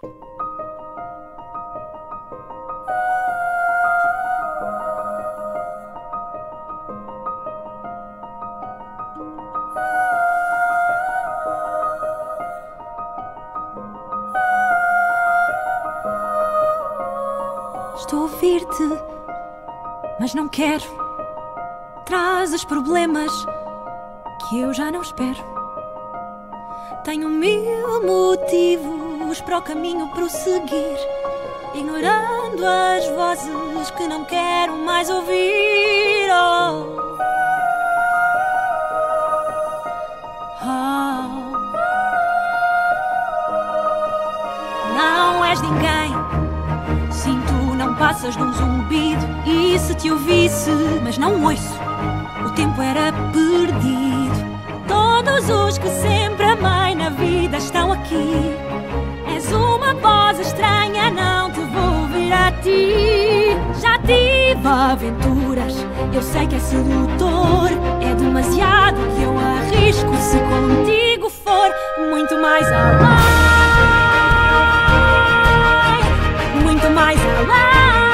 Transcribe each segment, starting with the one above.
Estou a ouvir-te, mas não quero. Trazes problemas que eu já não espero. Tenho mil motivos para o caminho prosseguir, ignorando as vozes que não quero mais ouvir. Não és ninguém, sinto, não passas de um zumbido. E se te ouvisse, mas não ouço, o tempo era perdido. Todos os que sempre amei na vida estão aqui. És uma voz estranha, não te vou ouvir a ti. Já tive aventuras, eu sei que é sedutor. É demasiado que eu arrisco se contigo for muito mais além. Muito mais além.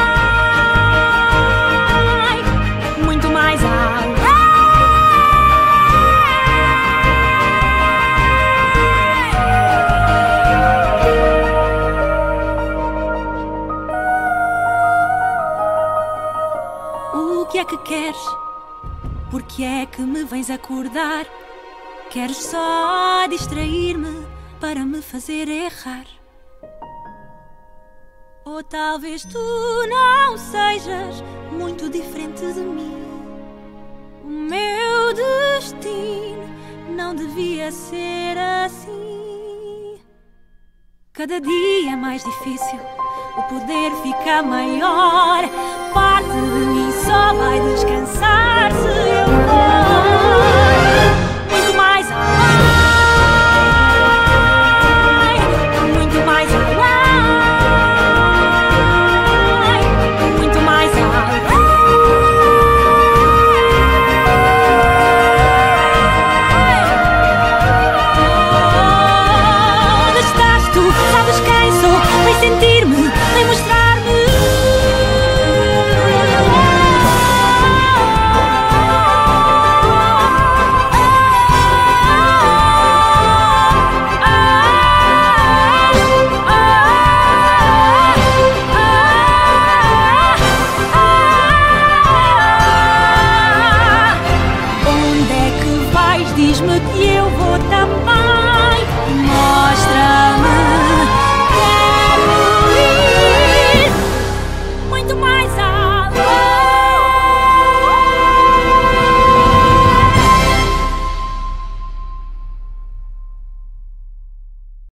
Muito mais além. O que é que queres? Por que é que me vens acordar? Queres só distrair-me para me fazer errar? Ou talvez tu não sejas muito diferente de mim. O meu destino não devia ser assim. Cada dia é mais difícil, o poder fica maior. Parte de mim só vai descansar se eu for muito mais além. Muito mais além. Muito mais além. Onde estás tu? Sabes quem sou? Vem sentir-me, vem mostrar-me. Onde é que vais? Diz-me que eu vou também.